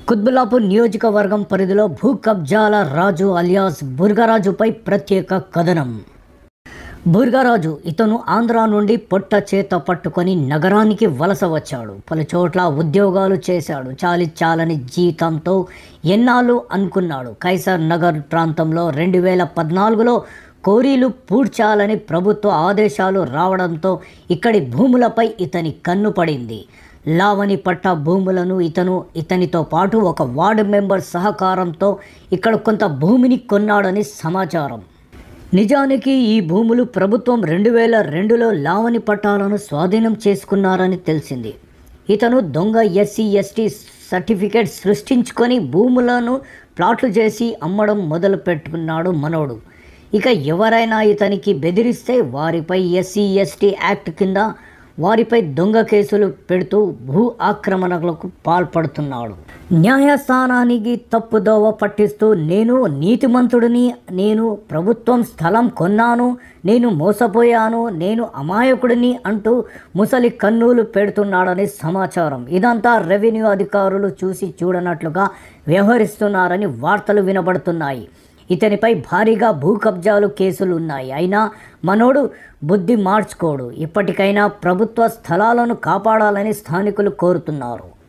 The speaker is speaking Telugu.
కుత్బుల్లాపూర్ నియోజకవర్గం పరిధిలో భూ కబ్జాల రాజు అలియాస్ బుర్గరాజుపై ప్రత్యేక కథనం. బుర్గరాజు ఇతను ఆంధ్ర నుండి పొట్ట చేత పట్టుకొని నగరానికి వలస వచ్చాడు. పలు చోట్ల ఉద్యోగాలు చేశాడు. చాలని జీతంతో ఎన్నాళ్ళు అనుకున్నాడు. కైసర్ నగర్ ప్రాంతంలో 2014లో కోరీలు పూడ్చాలని ప్రభుత్వ ఆదేశాలు రావడంతో ఇక్కడి భూములపై ఇతని కన్ను పడింది. లావణి పట్ట భూములను ఇతనితో పాటు ఒక వార్డు మెంబర్ సహకారంతో ఇక్కడ కొంత భూమిని కొన్నాడని సమాచారం. నిజానికి ఈ భూములు ప్రభుత్వం 2002లో లావణి పట్టాలను స్వాధీనం చేసుకున్నారని తెలిసింది. ఇతను దొంగ SC/ST సర్టిఫికేట్ సృష్టించుకొని భూములను ప్లాట్లు చేసి అమ్మడం మొదలు పెట్టుకున్నాడు మనోడు. ఇక ఎవరైనా ఇతనికి బెదిరిస్తే వారిపై SC/ST యాక్ట్ కింద వారిపై దొంగ కేసులు పెడుతూ భూ ఆక్రమణలకు పాల్పడుతున్నాడు. న్యాయస్థానానికి తప్పుదోవ పట్టిస్తూ నేను నీతిమంతుడిని, నేను ప్రభుత్వం స్థలం కొన్నాను, నేను మోసపోయాను, నేను అమాయకుడిని అంటూ ముసలి కన్నులు పెడుతున్నాడని సమాచారం. ఇదంతా రెవెన్యూ అధికారులు చూసి చూడనట్లుగా వ్యవహరిస్తున్నారని వార్తలు వినబడుతున్నాయి. ఇతనిపై భారీగా భూ కబ్జాలు కేసులు ఉన్నాయి. అయినా మనోడు బుద్ధి మార్చుకోడు. ఇప్పటికైనా ప్రభుత్వ స్థలాలను కాపాడాలని స్థానికులు కోరుతున్నారు.